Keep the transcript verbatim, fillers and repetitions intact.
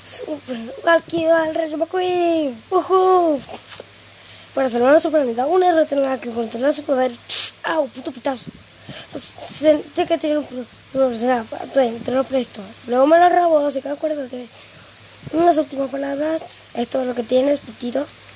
Super, aquí va el Rayo McQueen. ¡Uhú! Para salvar a su planeta, un héroe tendrá que controlar su poder. ¡Au! Puto pitazo. Pues, tiene que tener un profesor para tenerlo presto. Luego me lo robó, así que acuérdate. Unas últimas palabras. Esto es lo que tienes, putito.